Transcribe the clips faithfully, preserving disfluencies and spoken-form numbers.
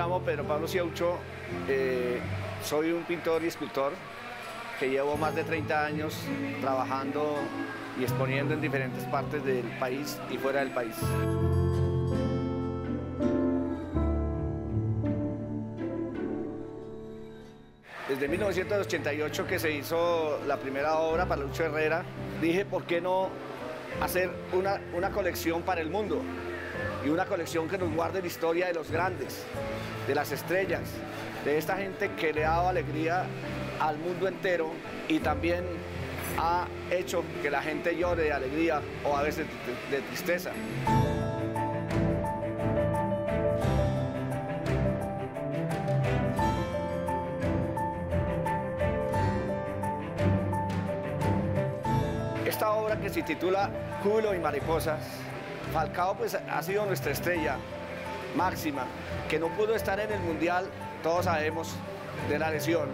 llamo Pedro Pablo Ciaucho, eh, soy un pintor y escultor que llevo más de treinta años trabajando y exponiendo en diferentes partes del país y fuera del país. Desde mil novecientos ochenta y ocho que se hizo la primera obra para Lucho Herrera, dije, ¿por qué no hacer una, una colección para el mundo? Y una colección que nos guarde la historia de los grandes, de las estrellas, de esta gente que le ha dado alegría al mundo entero y también ha hecho que la gente llore de alegría o a veces de, de tristeza. Esta obra, que se titula Júbilo y Mariposas, Falcao pues ha sido nuestra estrella máxima, que no pudo estar en el Mundial, todos sabemos, de la lesión.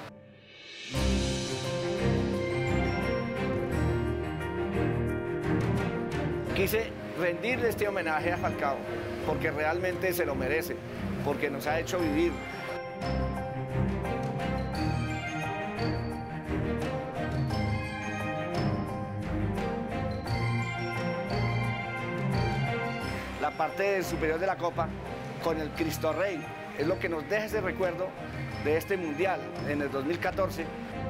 Quise rendirle este homenaje a Falcao, porque realmente se lo merece, porque nos ha hecho vivir. La parte superior de la copa con el Cristo Rey es lo que nos deja ese recuerdo de este Mundial en el dos mil catorce.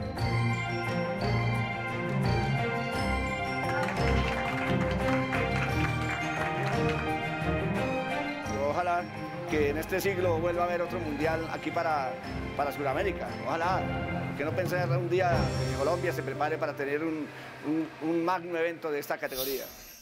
Ojalá que en este siglo vuelva a haber otro Mundial aquí para, para Sudamérica. Ojalá que no pensar un día que Colombia se prepare para tener un, un, un magno evento de esta categoría.